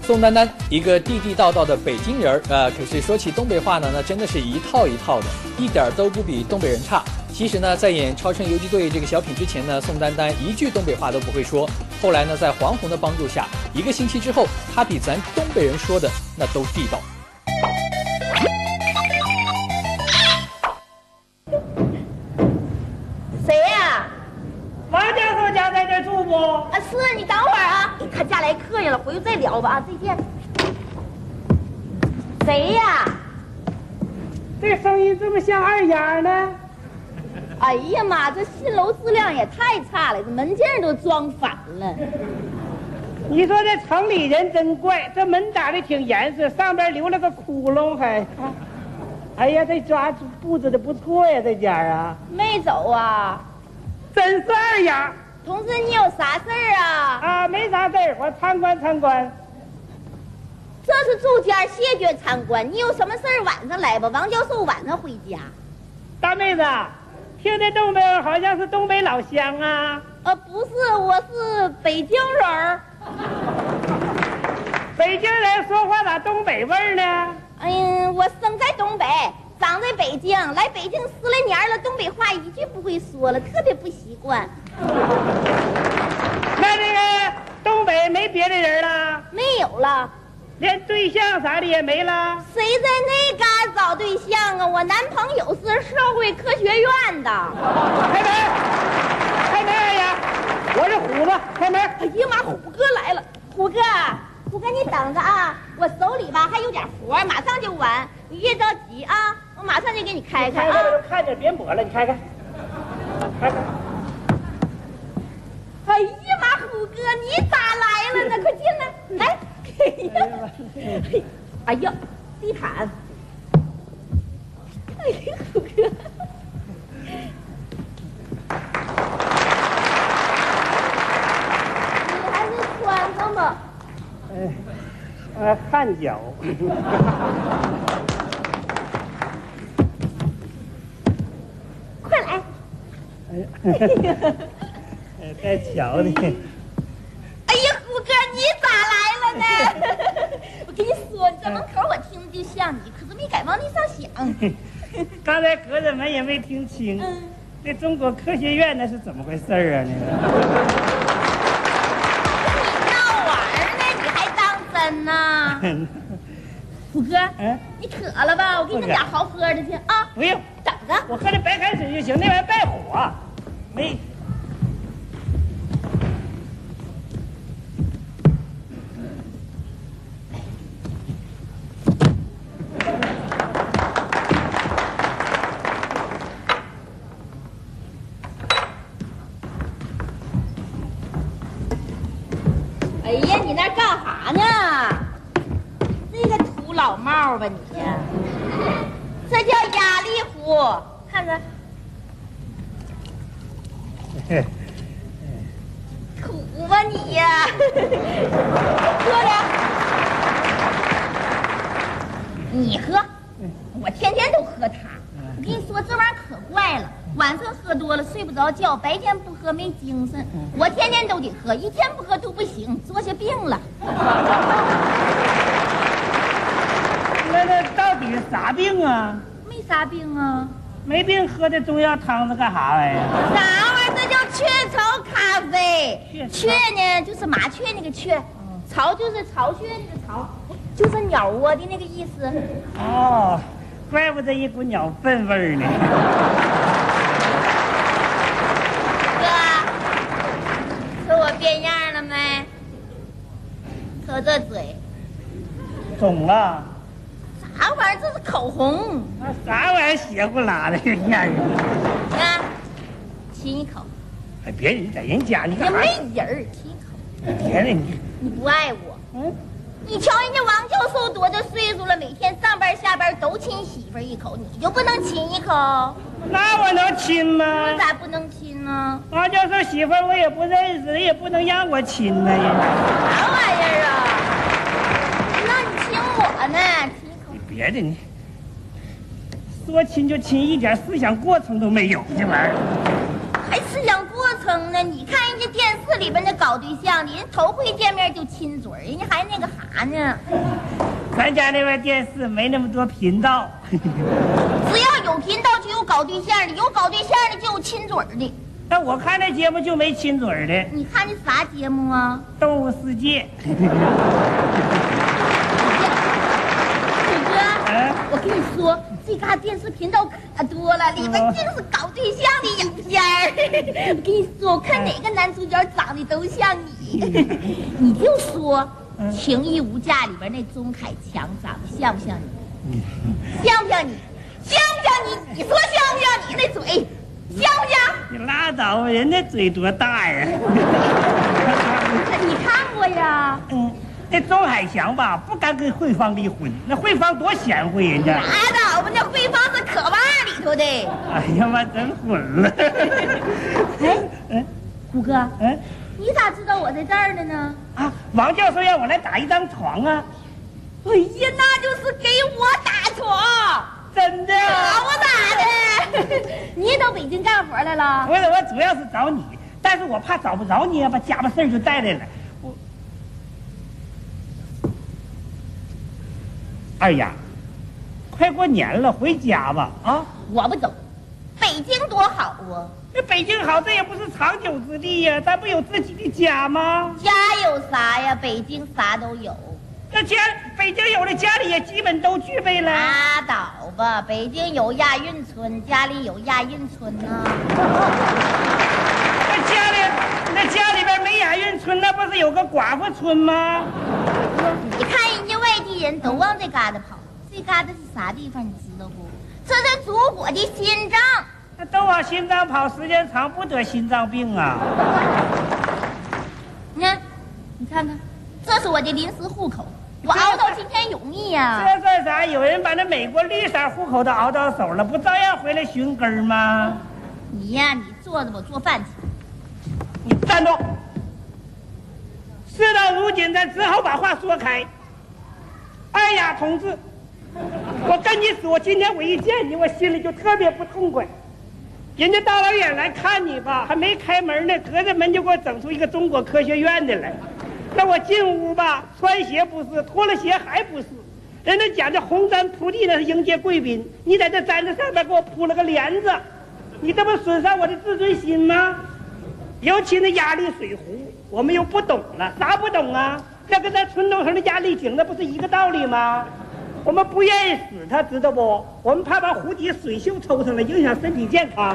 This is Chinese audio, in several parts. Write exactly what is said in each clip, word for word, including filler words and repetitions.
宋丹丹，一个地地道道的北京人儿，呃，可是说起东北话呢，那真的是一套一套的，一点都不比东北人差。其实呢，在演《超神游击队》这个小品之前呢，宋丹丹一句东北话都不会说。后来呢，在黄宏的帮助下，一个星期之后，她比咱东北人说的那都地道。 谁呀？ 王教授家在这住不？ 啊，是你等会儿啊，他家来客人了，回去再聊吧啊，再见。谁呀？ 这声音这么像二丫呢？ 哎呀妈，这新楼质量也太差了，这门镜都装反了。 你说这城里人真怪，这门打的挺严实，上边留了个窟窿还。哎呀，这家布置的不错呀，这家啊。 没走啊？ 真是二丫。 同志，你有啥事儿啊？ 啊，没啥事儿，我参观参观。 这是住家谢绝参观，你有什么事儿晚上来吧，王教授晚上回家。 大妹子，听这东北好像是东北老乡啊。 呃，不是，我是北京人儿。 北京人说话咋东北味儿呢？ 哎呀，我生在东北，长在北京，来北京十来年了，东北话一句不会说了，特别不习惯。 那这个东北没别的人了？ 没有了。 连对象啥的也没了？ 谁在那嘎找对象啊？我男朋友是社会科学院的。 开门，开门二丫，我是虎子，开门。 哎呀妈，虎哥来了，虎哥。虎哥，你等着啊！我手里吧还有点活，马上就完。你别着急啊，我马上就给你开开啊！ 开开都看见别抹了，你开开，开开。 哎呀妈，虎哥，你咋来了呢？快进来，来！哎呀，地毯！哎呀，虎哥。你还是穿上吧。 哎，呃，汗脚。 快来！ 哎呀，哎，太巧了。 哎呀，虎哥，你咋来了呢？我跟你说，你在门口我听着就像你，可是没敢往那上想。 刚才隔着门也没听清。嗯，这中国科学院那是怎么回事啊？那个。 真呐，虎哥，嗯，你渴了吧？我给你弄点好喝的去啊！ 不用， 等着， 我喝点白开水就行，那玩意儿败火。没。 哎呀，你那干啥呢？这个土老帽吧你，这叫压力壶，看着。土吧你呀！喝点。你喝，我天天都喝它。我跟你说，这玩意儿可怪了。晚上喝多了睡不着觉，白天不喝没精神。我天天都得喝，一天不喝都不行，坐下病了。 那那到底是啥病啊？ 没啥病啊。 没病喝这中药汤子干啥玩意儿？ 啥玩意儿？这叫雀巢咖啡。雀呢，就是麻雀那个雀，巢就是巢穴那个巢，就是鸟窝的那个意思。 哦，怪不得一股鸟粪味儿呢。 我变样了没？瞅这嘴， 肿了。 啥玩意儿？这是口红。 啊，啥玩意儿？邪乎拉的，这吓人。 啊，亲一口。 哎，别人在人家，你干啥？没人儿，亲一口。 别人你， 你不爱我。嗯。你瞧人家王教授多大岁数了，每天上班下班都亲媳妇一口，你就不能亲一口？ 那我能亲吗？ 你咋不能亲呢？ 王教授媳妇我也不认识，也不能让我亲呢。 啥玩意儿啊？那你亲我呢？亲一口。 你别的你，说亲就亲，一点思想过程都没有，这玩意儿。 还思想过程呢？你看人家电视里边那搞对象的，人头回见面就亲嘴，人家还那个啥啥呢？ 咱家那边电视没那么多频道。 只要有频道就有搞对象的，有搞对象的就有亲嘴的。 但我看那节目就没亲嘴的。 你看的啥节目啊？ 动物世界。 虎哥， 嗯、 我跟你说，这嘎电视频道可多了，里面净是搞对象的影片儿。我跟你说，我看哪个男主角长得都像你。你就说《情义无价》里边那钟凯强长得像不像你？像不像你？像不像你？你说像不像你那嘴？像不像？ 你拉倒吧，人家嘴多大呀！ 你看过呀？ 嗯，那周海强吧，不敢跟慧芳离婚。那慧芳多贤惠，人家。 拉倒吧，那慧芳是可袜里头的。 哎呀妈，真混了！ 哎， 嗯， 虎哥， 嗯， 你咋知道我在这儿的呢？ 啊，王教授让我来打一张床啊。 哎呀，那就是给我打床。 真的？ 好我打的。你到北京干活来了？ 我我主要是找你，但是我怕找不着你，把家把事儿就带来了。我二丫，快过年了，回家吧啊！ 我不走，北京多好啊！ 这北京好，这也不是长久之地呀，咱不有自己的家吗？ 家有啥呀？北京啥都有。 那家北京有的家里也基本都具备了。 拉倒吧，北京有亚运村，家里有亚运村呢、啊。 那家里那家里边没亚运村，那不是有个寡妇村吗？ 你看人家外地人都往这旮瘩跑，这旮瘩是啥地方？你知道不？这是祖国的心脏。 那都往心脏跑，时间长不得心脏病啊！ 你看，你看看，这是我的临时户口。我熬到今天容易呀、啊！ 这算啥？有人把那美国绿色户口都熬到手了，不照样回来寻根吗？ 你呀，你坐着我做饭去。 你站住！事到如今，咱只好把话说开。哎呀，同志，我跟你说，今天我一见你，我心里就特别不痛快。人家大老远来看你吧，还没开门呢，隔着门就给我整出一个中国科学院的来。那我进屋吧，穿鞋不是，脱了鞋还不是。人家讲这红毡铺地那是迎接贵宾，你在这毡子上面给我铺了个帘子，你这不损伤我的自尊心吗？尤其那压力水壶，我们又不懂了，啥不懂啊？那跟咱村东头的压力井那不是一个道理吗？我们不愿意死他，知道不？我们怕把壶底水锈抽上来，影响身体健康。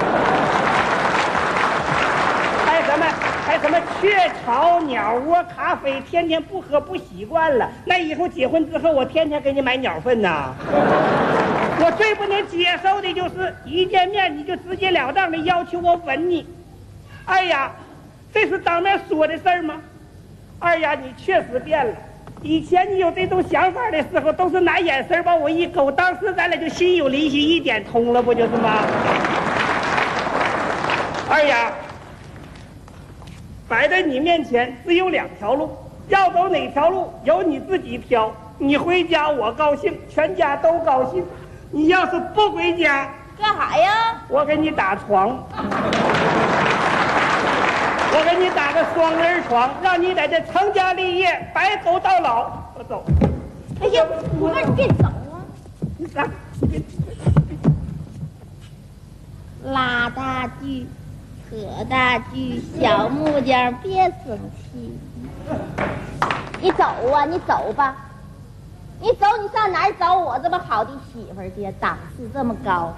还有什么？还有什么雀巢、鸟窝、咖啡，天天不喝不习惯了。那以后结婚之后，我天天给你买鸟粪呐。我最不能接受的就是一见面你就直截了当的要求我吻你。哎呀，这是当面说的事儿吗？二丫，你确实变了。以前你有这种想法的时候，都是拿眼神把我一勾，当时咱俩就心有灵犀一点通了，不就是吗？二丫，摆在你面前只有两条路，要走哪条路由你自己挑。你回家我高兴，全家都高兴。你要是不回家， 干啥呀？ 我给你打床。我给你打个双人床，让你在这成家立业，白走到老。我走。 哎呀，我说你别走啊！ 你啥？ 拉大锯，扯大锯，小木匠别生气。你走啊，你走吧。你走，你上哪儿找我这么好的媳妇儿去？档次这么高。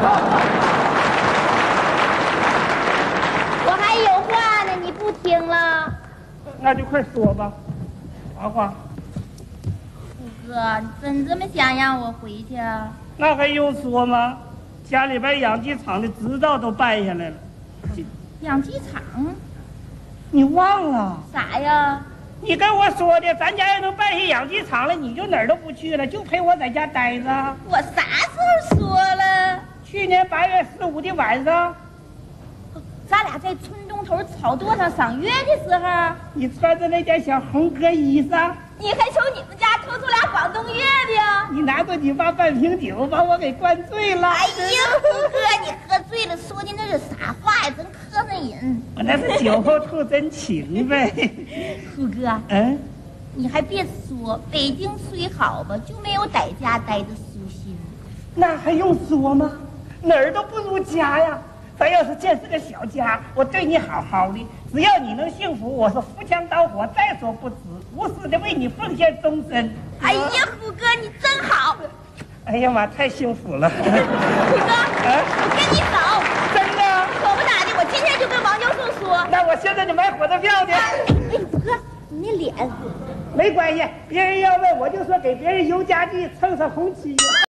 我还有话呢，你不听了？ 那就快说吧，啥话？ 虎哥，你真这么想让我回去啊？ 那还用说吗？家里边养鸡场的执照都办下来了。 养鸡场？ 你忘了啥呀？ 你跟我说的，咱家要能办下养鸡场了，你就哪儿都不去了，就陪我在家待着。 我啥时候说了？ 去年八月十五的晚上。 咱俩在村东头草垛上赏月的时候， 你穿着那件小红格衣裳， 你还从你们家偷出俩广东月饼， 你拿着你妈半瓶酒把我给灌醉了。 哎呀，虎哥，你喝醉了说的那是啥话呀？真磕碜人。 我那是酒后吐真情呗。 虎哥， 嗯， 你还别说，北京虽好吧，就没有在家待着舒心。 那还用说吗？哪儿都不如家呀！咱要是建是个小家，我对你好好的，只要你能幸福，我是扶墙倒火在所不辞，无私的为你奉献终身。 哎呀，虎哥你真好！ 哎呀妈，太幸福了！虎哥， 啊、 我跟你走。 真的？ 可不咋的，我今天就跟王教授说。 那我现在就买火车票去。 哎，虎哥，你那脸。 没关系，别人要问我就说给别人邮家具蹭上红漆。